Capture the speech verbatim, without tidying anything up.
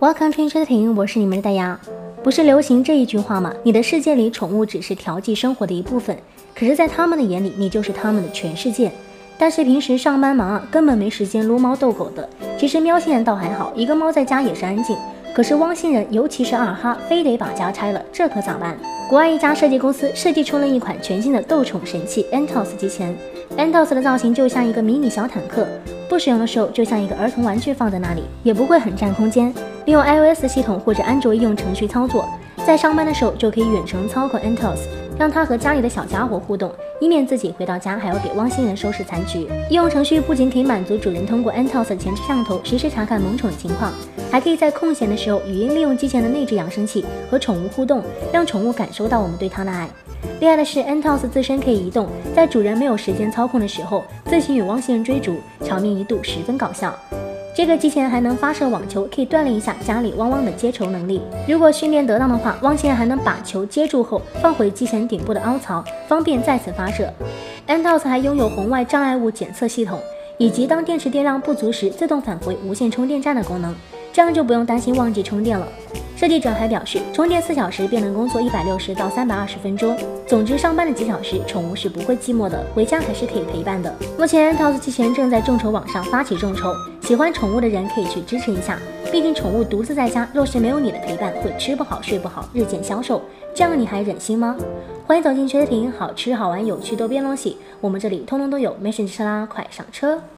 Welcome to 车亭，我是你们的大牙。不是流行这一句话吗？你的世界里，宠物只是调剂生活的一部分，可是，在他们的眼里，你就是他们的全世界。但是平时上班忙啊，根本没时间撸猫逗狗的。其实喵星人倒还好，一个猫在家也是安静。可是汪星人，尤其是二哈，非得把家拆了，这可咋办？国外一家设计公司设计出了一款全新的斗宠神器 Entos 机器人。Entos 的造型就像一个迷你小坦克，不使用的时候就像一个儿童玩具放在那里，也不会很占空间。利用 iOS 系统或者安卓应用程序操作，在上班的时候就可以远程操控 Entos， 让它和家里的小家伙互动，以免自己回到家还要给汪星人收拾残局。应用程序不仅可以满足主人通过 Entos 的前置摄像头实时查看萌宠的情况，还可以在空闲的时候语音利用机器人的内置扬声器和宠物互动，让宠物感受到我们对它的爱。厉害的是 Entos 自身可以移动，在主人没有时间操控的时候，自行与汪星人追逐，场面一度十分搞笑。这个机器人还能发射网球，可以锻炼一下家里汪汪的接球能力。如果训练得当的话，汪星人还能把球接住后放回机器人顶部的凹槽，方便再次发射。Entos 还拥有红外障碍物检测系统，以及当电池电量不足时自动返回无线充电站的功能，这样就不用担心忘记充电了。设计者还表示，充电四小时便能工作一百六十到三百二十分钟。总之，上班的几小时，宠物是不会寂寞的，回家还是可以陪伴的。目前 Entos 机器人正在众筹网上发起众筹，喜欢宠物的人可以去支持一下。毕竟宠物独自在家，若是没有你的陪伴，会吃不好睡不好，日渐消瘦，这样你还忍心吗？欢迎走进车亭，好吃好玩有趣多边东西，我们这里通通都有，没事吃啦，快上车！